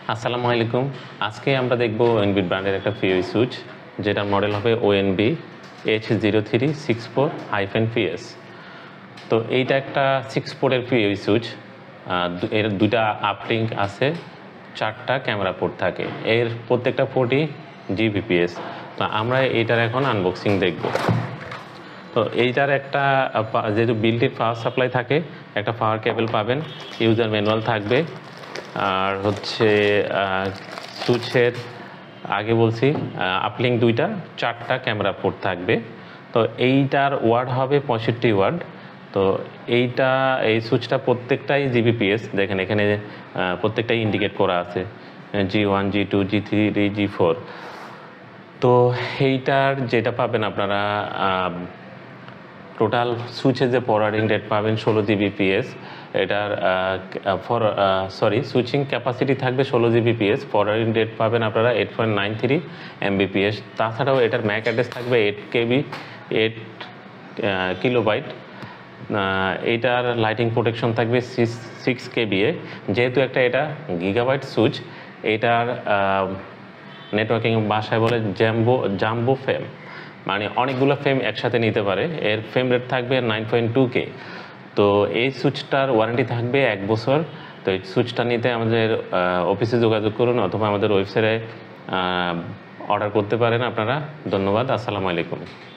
আসসালামু আলাইকুম। আজকে আমরা দেখব ONV ব্র্যান্ডের একটা PoE সুইচ, যেটার মডেল হবে ONV H3064PS। তো এইটা একটা 6 পোর্টের PoE সুইচ। এর দুইটা আপলিঙ্ক আছে, 4টা ক্যামেরা পোর্ট থাকে, এর প্রত্যেকটা পোর্টই GBPS। তো আমরা এইটার এখন আনবক্সিং দেখব। তো এইটার একটা যেহেতু বিল্ট-ইন পাওয়ার সাপ্লাই থাকে, একটা পাওয়ার কেবল পাবেন, ইউজার ম্যানুয়াল থাকবে, আর হচ্ছে সুইচের আগে বলছি আপলিঙ্ক দুইটা, 4টা ক্যামেরা পোর্ট থাকবে। তো এইটার ওয়ার্ড হবে 65 ওয়ার্ড। তো এই সুইচটা প্রত্যেকটাই GBPS, দেখেন এখানে প্রত্যেকটাই ইন্ডিকেট করা আছে, G1 G2 G3 G4। তো এইটার যেটা পাবেন আপনারা, টোটাল সুইচের যে ফরওয়ার্ডিং রেট পাবেন 16 GBPS। এটার সুইচিং ক্যাপাসিটি থাকবে 16 GBPS। ফরওয়ার্ডিং রেট পাবেন আপনারা 8.93 MBPS। তাছাড়াও এটার ম্যাক অ্যাড্রেস থাকবে 8 কিলোবাইট। এইটার লাইটিং প্রোটেকশন থাকবে 6 kVA। যেহেতু এটা গিগাবাইট সুইচ, এটার নেটওয়ার্কিং ভাষায় বলে জাম্বো ফ্রেম, মানে অনেকগুলো ফ্রেম একসাথে নিতে পারে। এর ফ্রেম রেট থাকবে 9.2K। তো এই সুইচটার ওয়ারেন্টি থাকবে 1 বছর। তো এই সুইচটা নিতে আমাদের অফিসে যোগাযোগ করুন, অথবা আমাদের ওয়েবসাইটে অর্ডার করতে পারেন আপনারা। ধন্যবাদ। আসসালামু আলাইকুম।